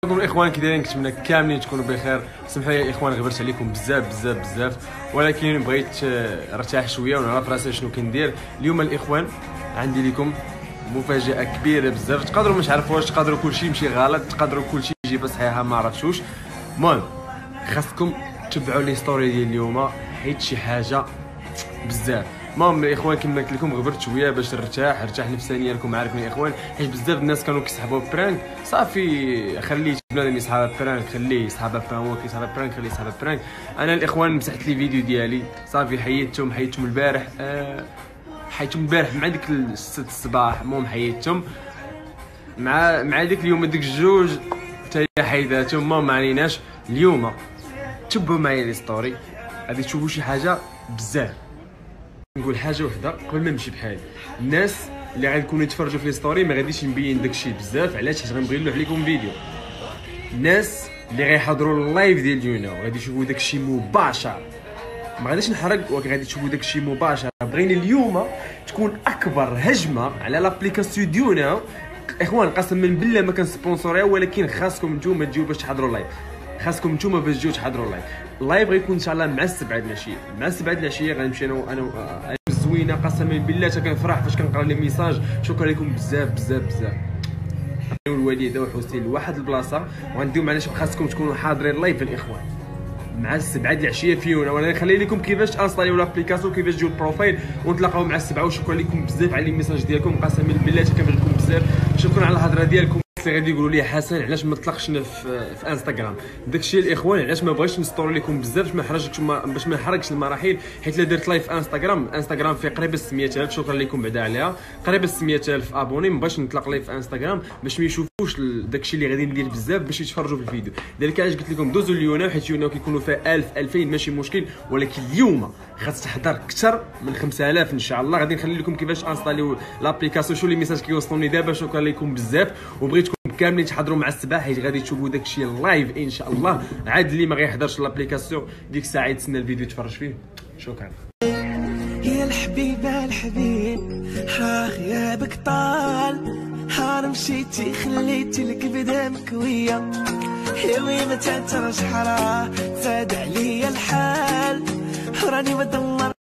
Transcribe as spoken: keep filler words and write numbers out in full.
نظن الاخوان كي دايرين كنتمنى كاملين تكونوا بخير. سمحوا لي الاخوان غبرت عليكم بزاف بزاف بزاف، ولكن بغيت نرتاح شويه ونعرف راسي شنو كندير اليوم. الاخوان عندي لكم مفاجاه كبيره بزاف، تقدروا مش عارفوش، تقدروا كلشي يمشي غلط، تقدروا كلشي يجي بصحيحه ما عرفتوش. المهم خاصكم تتبعوا لي ستوري ديال اليوم حيت شي حاجه بزاف. المهم الاخوان كما قلت لكم غبرت شويه باش نرتاح نرتاح نفسانيا. راكم عارفين الاخوان حيت بزاف الناس كانوا كيسحبوا برانك، صافي خليت بنادم يسحب برانك، خليه يسحب برانك، يسحب برانك، خليه يسحب برانك. انا الاخوان مسحت لي فيديو ديالي صافي، حيدتهم حيدتهم البارح أه حيدتهم البارح مع ديك الست الصباح. المهم حيدتهم مع مع ديك اليوم ديك الجوج حتى هي حيداتهم. المهم ما عليناش، اليوم تبعوا معايا لي ستوري غادي تشوفوا شي حاجه بزاف. نقول حاجه وحده قبل ما نمشي بحالي، الناس اللي غيكونوا يتفرجوا في لي ستوري ما غاديش نبين داكشي بزاف، علاش؟ حيت غنبغي نلوح لكم فيديو. الناس اللي غيحضروا اللايف ديال ديونا غادي يشوفوا داكشي مباشر، ما غاديش نحرق ولكن غادي تشوفوا داكشي مباشر. بغينا اليوم تكون اكبر هجمه على لابليكاسيون ديونا. اخوان قسما بالله ما كنسبونسوريو، ولكن خاصكم نتوما تجيو باش تحضروا اللايف، خاصكم نتوما باش تجيو تحضروا اللايف. اللايف غيكون ان شاء الله مع السبعة د العشيه، مع السبعة د العشيه غنمشي انا وانا زوينه. قسما بالله حتى كنفرح فاش كنقرا لي ميساج. شكرا لكم بزاف بزاف بزاف. الوليده وحسين لواحد البلاصه وغنديو معنا، خاصكم تكونوا حاضرين لايف الاخوان مع السبعة د العشيه فيونا. وانا نخلي لكم كيفاش تانستاليو لابليكاسيون، كيفاش تجيو البروفايل، ونتلاقاو مع السبعة. وشكرا لكم بزاف على لي ميساج ديالكم، قسما بالله حتى كنبغيكم بزاف. شكرا على الهضره ديالكم. اللي غادي يقولوا لي حسن علاش ما تطلقش في, في انستغرام، داكشي الاخوان علاش ما بغيتش نستوري لكم بزاف باش ما نحرجكش باش ما نحرقش المراحل. حيت لا درت لايف في انستغرام، انستغرام فيه قريبه ستمية ألف، شكرا لكم بعدا عليها، قريبه ستمية ألف ابوني. ما بغيتش نطلق لايف في انستغرام باش ما يشوفوش داكشي اللي غادي ندير بزاف، باش يتفرجوا في الفيديو. لذلك علاش قلت لكم دوزوا اليونا، حيت اليونا كيكونوا فيها ألف ألفين ماشي مشكل، ولكن اليوم خاص تحضر اكثر من خمسة آلاف ان شاء الله. غادي نخلي لكم كيفاش انستاليو لابليكاسيون، شو لي ميساج كيوصلوني دابا. شكرا لكم بزاف، وبغيتكم كاملين تحضروا مع السباح حيت غادي تشوفوا داكشي لايف ان شاء الله. عاد اللي ما غيحضرش لابليكاسيون ديك الساعه يتسنى الفيديو يتفرج فيه. شكرا يا الحبيبه الحبيب، ها غيابك طال، ها مشيتي خليتي الكبده مكويه، يا وي متى ترجع راه زاد عليا الحال، راني مدمر